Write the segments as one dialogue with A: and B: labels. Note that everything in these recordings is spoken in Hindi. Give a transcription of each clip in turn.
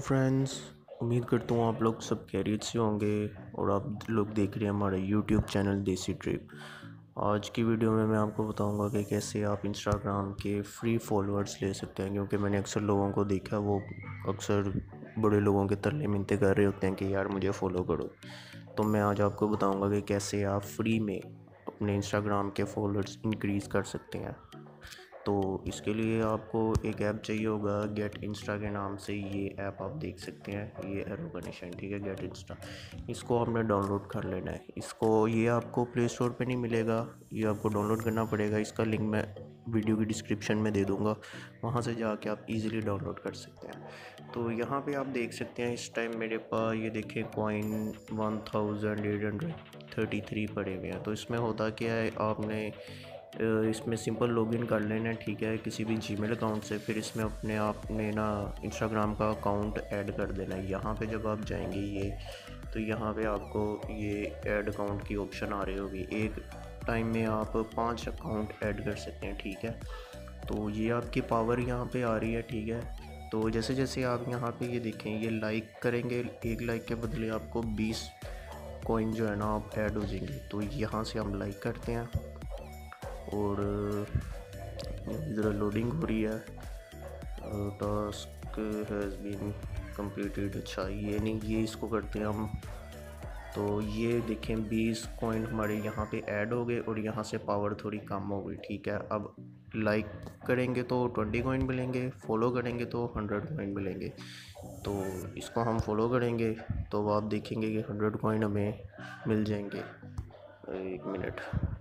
A: फ्रेंड्स, उम्मीद करता हूँ आप लोग सब खैरियत से होंगे और आप लोग देख रहे हैं हमारा यूट्यूब चैनल देसी ट्रिप। आज की वीडियो में मैं आपको बताऊंगा कि कैसे आप इंस्टाग्राम के फ्री फॉलोअर्स ले सकते हैं, क्योंकि मैंने अक्सर लोगों को देखा वो अक्सर बड़े लोगों के तरले मिन्नतें कर रहे होते हैं कि यार मुझे फ़ॉलो करो। तो मैं आज आपको बताऊंगा कि कैसे आप फ्री में अपने इंस्टाग्राम के फॉलोअर्स इंक्रीज़ कर सकते हैं। तो इसके लिए आपको एक ऐप चाहिए होगा, गेट इंस्टा के नाम से। ये ऐप आप देख सकते हैं, ये एरो का निशान, ठीक है, गेट इंस्टा। इसको आपने डाउनलोड कर लेना है। ये आपको प्ले स्टोर पे नहीं मिलेगा, ये आपको डाउनलोड करना पड़ेगा। इसका लिंक मैं वीडियो की डिस्क्रिप्शन में दे दूँगा, वहाँ से जाके आप इजीली डाउनलोड कर सकते हैं। तो यहाँ पे आप देख सकते हैं इस टाइम मेरे पास ये देखें कॉइन 1833 पड़े हुए हैं। तो इसमें होता क्या है, आपने इसमें सिंपल लॉगिन कर लेना है, ठीक है, किसी भी जीमेल अकाउंट से। फिर इसमें अपने आपने ना इंस्टाग्राम का अकाउंट ऐड कर देना है। यहाँ पे जब आप जाएंगे तो यहाँ पे आपको ये ऐड अकाउंट की ऑप्शन आ रही होगी। एक टाइम में आप 5 अकाउंट ऐड कर सकते हैं, ठीक है। तो ये आपकी पावर यहाँ पे आ रही है, ठीक है। तो जैसे जैसे आप यहाँ पे ये देखें, ये लाइक करेंगे, एक लाइक के बदले आपको 20 कॉइन जो है ना आप ऐड हो जाएंगे। तो यहाँ से हम लाइक करते हैं और ज़रा लोडिंग हो रही है। Task has been completed. अच्छा, ये नहीं, ये इसको करते हैं हम। तो ये देखें 20 कॉइन हमारे यहाँ पे ऐड हो गए और यहाँ से पावर थोड़ी कम हो गई, ठीक है। अब लाइक करेंगे तो 20 कॉइन मिलेंगे, फॉलो करेंगे तो 100 कॉइन मिलेंगे। तो इसको हम फॉलो करेंगे तो आप देखेंगे कि 100 कॉइन हमें मिल जाएंगे। एक मिनट,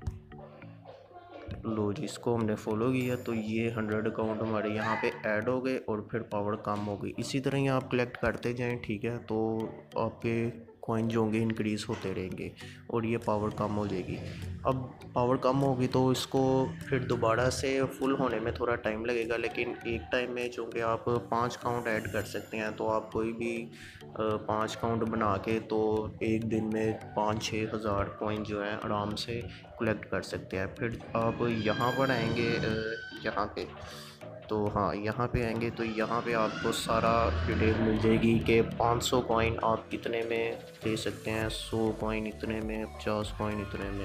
A: लो जी, इसको हमने फॉलो किया तो ये 100 अकाउंट हमारे यहाँ पे ऐड हो गए और फिर पावर कम हो गई। इसी तरह ही आप कलेक्ट करते जाएं, ठीक है। तो आपके कॉइन जो होंगे इंक्रीज़ होते रहेंगे और ये पावर कम हो जाएगी। अब पावर कम होगी तो इसको फिर दोबारा से फुल होने में थोड़ा टाइम लगेगा, लेकिन एक टाइम में चूँकि आप 5 काउंट ऐड कर सकते हैं, तो आप कोई भी 5 काउंट बना के तो एक दिन में 5-6 हज़ार कॉइन जो है आराम से कलेक्ट कर सकते हैं। फिर आप यहाँ पर आएंगे, यहाँ पे, तो हाँ, यहाँ पे आएंगे तो यहाँ पे आपको सारा डिटेल मिल जाएगी कि 500 कॉइन आप कितने में ले सकते हैं, 100 कॉइन इतने में, 50 कॉइन इतने में।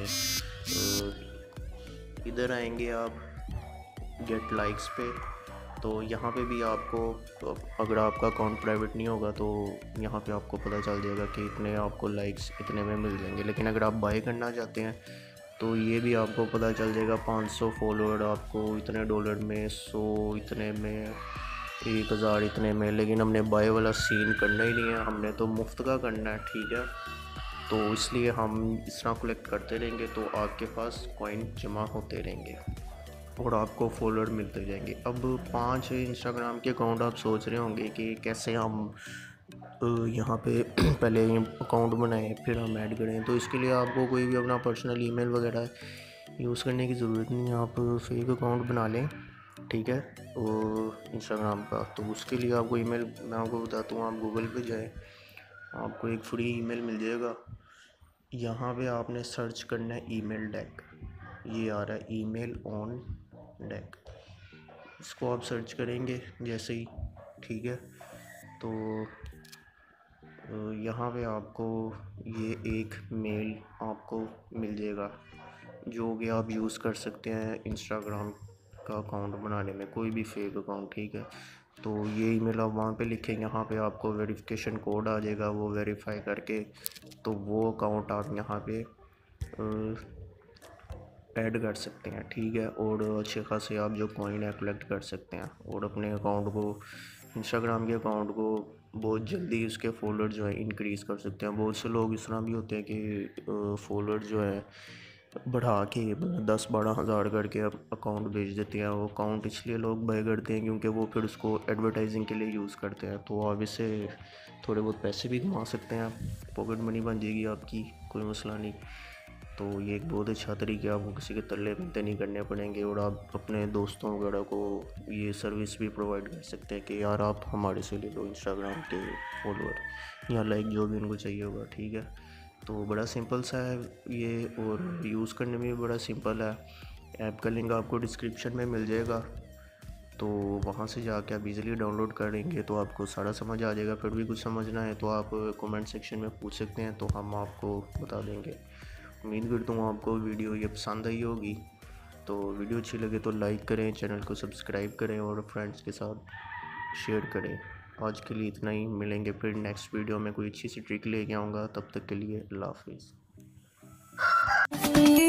A: इधर आएंगे आप गेट लाइक्स पे, तो यहाँ पे भी आपको, अगर आपका अकाउंट प्राइवेट नहीं होगा तो यहाँ पे आपको पता चल जाएगा कि इतने आपको लाइक्स इतने में मिल जाएंगे। लेकिन अगर आप बाय करना चाहते हैं तो ये भी आपको पता चल जाएगा, 500 फॉलोअर आपको इतने डॉलर में, 100 इतने में, 1000 इतने में। लेकिन हमने बाय वाला सीन करना ही नहीं है, हमने तो मुफ्त का करना है, ठीक है। तो इसलिए हम इस तरह कलेक्ट करते रहेंगे तो आपके पास कॉइन जमा होते रहेंगे और आपको फॉलोअर मिलते जाएंगे। अब 5 इंस्टाग्राम के अकाउंट आप सोच रहे होंगे कि कैसे हम यहाँ पे पहले अकाउंट बनाएं फिर हम ऐड करें। तो इसके लिए आपको कोई भी अपना पर्सनल ईमेल वगैरह यूज़ करने की ज़रूरत नहीं है, आप फेक अकाउंट बना लें, ठीक है, और इंस्टाग्राम का। तो उसके लिए आपको ईमेल मैं आपको बताता हूँ, आप गूगल पे जाएं, आपको एक फ्री ईमेल मिल जाएगा। यहाँ पे आपने सर्च करना है ईमेल डेक, ये आ रहा है ईमेल ऑन डेक। इसको आप सर्च करेंगे जैसे ही, ठीक है। तो यहाँ पे आपको ये एक मेल आपको मिल जाएगा जो कि आप यूज़ कर सकते हैं इंस्टाग्राम का अकाउंट बनाने में, कोई भी फेक अकाउंट, ठीक है। तो ये ईमेल आप वहाँ पे लिखें, यहाँ पे आपको वेरिफिकेशन कोड आ जाएगा, वो वेरीफाई करके तो वो अकाउंट आप यहाँ पे ऐड कर सकते हैं, ठीक है। और अच्छे खासे आप जो कॉइन है कलेक्ट कर सकते हैं और अपने अकाउंट को, इंस्टाग्राम के अकाउंट को बहुत जल्दी उसके फॉलोअर जो है इंक्रीज़ कर सकते हैं। बहुत से लोग इस तरह भी होते हैं कि फॉलोअर जो है बढ़ा के 10-12 हज़ार करके अकाउंट भेज देते हैं। वो अकाउंट इसलिए लोग बाय करते हैं क्योंकि वो फिर उसको एडवर्टाइजिंग के लिए यूज़ करते हैं। तो आप इससे थोड़े बहुत पैसे भी कमा सकते हैं, पॉकेट मनी बन जाएगी आपकी, कोई मसला नहीं। तो ये एक बहुत अच्छा तरीका है, आपको किसी के तरले मिन्नतें नहीं करने पड़ेंगे और आप अपने दोस्तों वगैरह को ये सर्विस भी प्रोवाइड कर सकते हैं कि यार आप हमारे से ले लो इंस्टाग्राम के फॉलोअर या लाइक, जो भी उनको चाहिए होगा, ठीक है। तो बड़ा सिंपल सा है ये और यूज़ करने में भी बड़ा सिंपल है। ऐप का लिंक आपको डिस्क्रिप्शन में मिल जाएगा। तो वहाँ से जाके आप इजीली डाउनलोड करेंगे तो आपको सारा समझ आ जाएगा। फिर भी कुछ समझना है तो आप कमेंट सेक्शन में पूछ सकते हैं, तो हम आपको बता देंगे। उम्मीद करता हूँ आपको वीडियो ये पसंद आई होगी। तो वीडियो अच्छी लगे तो लाइक करें, चैनल को सब्सक्राइब करें और फ्रेंड्स के साथ शेयर करें। आज के लिए इतना ही, मिलेंगे फिर नेक्स्ट वीडियो में कोई अच्छी सी ट्रिक लेके आऊँगा। तब तक के लिए अल्लाह हाफिज़।